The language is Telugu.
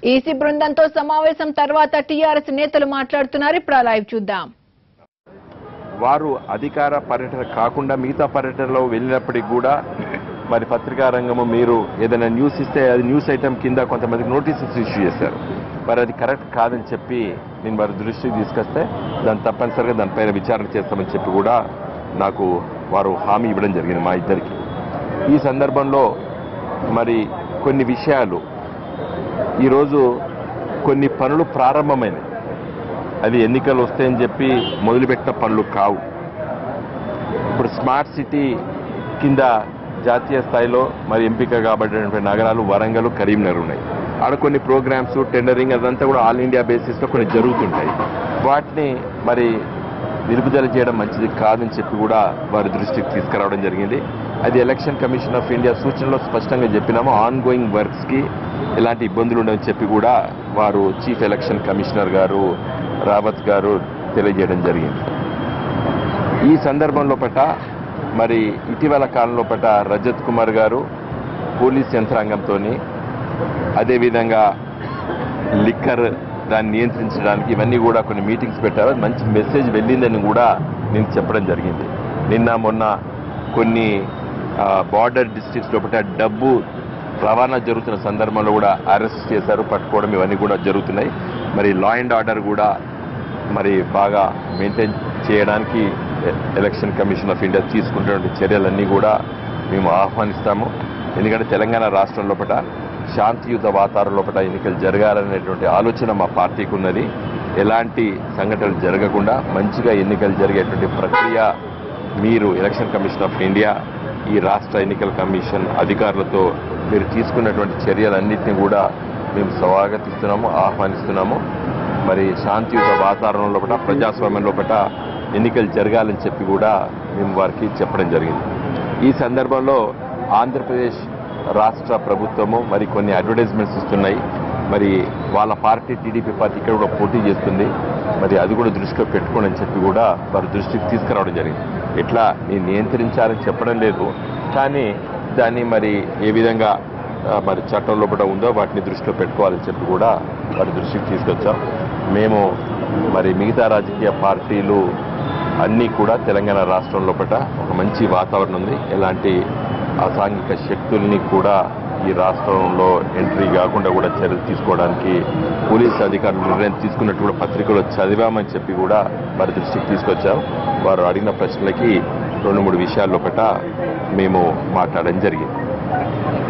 ఈసీ బృందంతో సమావేశం తర్వాత టీఆర్ఎస్ నేతలు మాట్లాడుతున్నారు. ఇప్పుడు లైవ్ చూద్దాం. వారు అధికార పర్యటన కాకుండా మిగతా పర్యటనలో వెళ్ళినప్పటికీ కూడా మరి పత్రికా రంగము మీరు ఏదైనా న్యూస్ ఇస్తే అది న్యూస్ ఐటమ్ కింద కొంతమందికి నోటీసెస్ ఇష్యూ చేశారు. మరి అది కరెక్ట్ కాదని చెప్పి నేను వారి దృష్టికి తీసుకొస్తే దాన్ని తప్పనిసరిగా దానిపైన విచారణ చేస్తామని చెప్పి కూడా నాకు వారు హామీ ఇవ్వడం జరిగింది మా ఇద్దరికి. ఈ సందర్భంలో మరి కొన్ని విషయాలు ఈరోజు కొన్ని పనులు ప్రారంభమైనవి. అది ఎన్నికలు వస్తాయని చెప్పి మొదలుపెట్టిన పనులు కావు. ఇప్పుడు స్మార్ట్ సిటీ కింద జాతీయ స్థాయిలో మరి ఎంపిక కాబడినటువంటి నగరాలు వరంగల్, కరీంనగర్ ఉన్నాయి. ఆడ కొన్ని ప్రోగ్రామ్స్, టెండరింగ్ అదంతా కూడా ఆల్ ఇండియా బేసిస్లో కొన్ని జరుగుతుంటాయి. వాటిని మరి నిలుపుదల చేయడం మంచిది కాదని చెప్పి కూడా వారి దృష్టికి తీసుకురావడం జరిగింది. అది ఎలక్షన్ కమిషన్ ఆఫ్ ఇండియా సూచనలో స్పష్టంగా చెప్పినాము. ఆన్ గోయింగ్ వర్క్స్కి ఎలాంటి ఇబ్బందులు ఉండవని చెప్పి కూడా వారు చీఫ్ ఎలక్షన్ కమిషనర్ గారు రావత్ గారు తెలియజేయడం జరిగింది. ఈ సందర్భంలో మరి ఇటీవల కాలంలో రజత్ కుమార్ గారు పోలీస్ యంత్రాంగంతో అదేవిధంగా లిక్కర్ దాన్ని నియంత్రించడానికి ఇవన్నీ కూడా కొన్ని మీటింగ్స్ పెట్టారు. మంచి మెసేజ్ వెళ్ళిందని కూడా నేను చెప్పడం జరిగింది. నిన్న మొన్న కొన్ని బార్డర్ డిస్ట్రిక్ట్స్ లోపల డబ్బు రవాణా జరుగుతున్న సందర్భంలో కూడా అరెస్ట్ చేశారు, పట్టుకోవడం ఇవన్నీ కూడా జరుగుతున్నాయి. మరి లా అండ్ ఆర్డర్ కూడా మరి బాగా మెయింటైన్ చేయడానికి ఎలక్షన్ కమిషన్ ఆఫ్ ఇండియా తీసుకుంటున్న చర్యలన్నీ కూడా మేము ఆహ్వానిస్తాము. ఎందుకంటే తెలంగాణ రాష్ట్రం లోపల శాంతియుత వాతావరణం లోపల ఎన్నికలు జరగాలనేటువంటి ఆలోచన మా పార్టీకి ఉన్నది. ఎలాంటి సంఘటనలు జరగకుండా మంచిగా ఎన్నికలు జరిగేటువంటి ప్రక్రియ మీరు ఎలక్షన్ కమిషన్ ఆఫ్ ఇండియా, ఈ రాష్ట్ర ఎన్నికల కమిషన్ అధికారులతో మీరు తీసుకున్నటువంటి చర్యలన్నింటినీ కూడా మేము స్వాగతిస్తున్నాము, ఆహ్వానిస్తున్నాము. మరి శాంతియుత వాతావరణం లోపల ప్రజాస్వామ్యం లోపల ఎన్నికలు జరగాలని చెప్పి కూడా మేము వారికి చెప్పడం జరిగింది. ఈ సందర్భంలో ఆంధ్రప్రదేశ్ రాష్ట్ర ప్రభుత్వము మరి కొన్ని అడ్వర్టైజ్మెంట్స్ ఇస్తున్నాయి. మరి వాళ్ళ పార్టీ టీడీపీ పార్టీ ఇక్కడ కూడా పోటీ చేస్తుంది. మరి అది కూడా దృష్టిలో పెట్టుకోండి అని చెప్పి కూడా వారి దృష్టికి తీసుకురావడం జరిగింది. ఎట్లా నేను నియంత్రించాలని చెప్పడం లేదు, కానీ దాన్ని మరి ఏ విధంగా మరి చట్టం లోపల ఉందో వాటిని దృష్టిలో పెట్టుకోవాలని చెప్పి కూడా వారి దృష్టికి తీసుకొచ్చాం. మేము మరి మిగతా రాజకీయ పార్టీలు అన్నీ కూడా తెలంగాణ రాష్ట్రం లోపల ఒక మంచి వాతావరణం ఉంది. ఎలాంటి అసాంఘిక శక్తుల్ని కూడా ఈ రాష్ట్రంలో ఎంట్రీ కాకుండా కూడా చర్యలు తీసుకోవడానికి పోలీసు అధికారులు నిర్ణయం తీసుకున్నట్టు కూడా పత్రికలో చదివామని చెప్పి కూడా వారి దృష్టికి తీసుకొచ్చాం. వారు అడిగిన ప్రశ్నలకి 2-3 విషయాల లోపల మేము మాట్లాడడం జరిగింది.